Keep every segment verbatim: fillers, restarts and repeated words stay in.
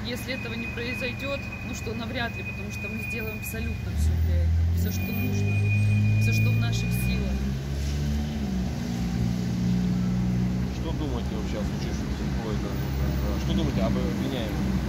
если этого не произойдет, ну что, навряд ли, потому что мы сделаем абсолютно все для этого, все, что нужно, все, что в наших силах. Что думаете вообще, случившемся? Что думаете об обвиняемом?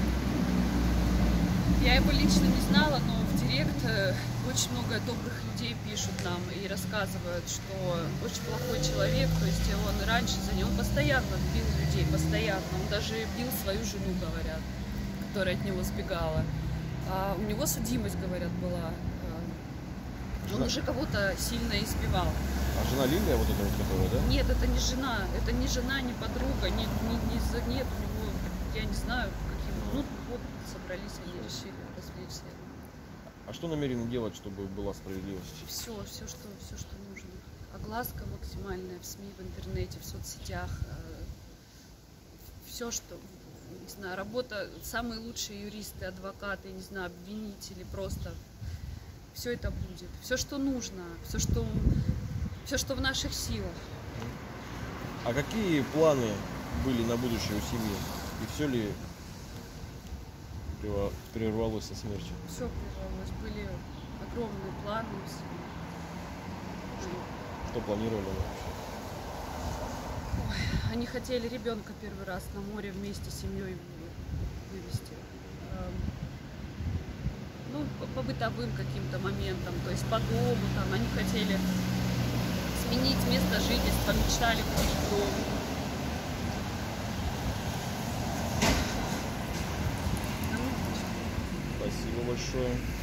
Я его лично не знала, но в директ очень много добрых людей пишут нам и рассказывают, что очень плохой человек, то есть он раньше за него, он постоянно бил людей, постоянно, он даже бил свою жену, говорят, которая от него сбегала. А у него судимость, говорят, была. Он жена... уже кого-то сильно избивал. А жена Лилия вот эта вот, которая, да? Нет, это не жена, это не жена, не подруга, не, не, не за нет у него, я не знаю, каким, ну вот собрались, они решили развлечься. А что намерены делать, чтобы была справедливость? Все, все, что, все, что нужно. Огласка максимальная в СМИ, в интернете, в соцсетях. Все, что, не знаю, работа, самые лучшие юристы, адвокаты, не знаю, обвинители, просто все это будет. Все, что нужно, все, что, все, что в наших силах. А какие планы были на будущее у семьи? И все ли прервалось со смертью? Все прервалось. Были огромные планы. Что, что планировали вообще? Ой, они хотели ребенка первый раз на море вместе с семьей вывести. Ну, по бытовым каким-то моментам, то есть по дому, там, они хотели сменить место жительства, мечтали купить дом. Спасибо большое.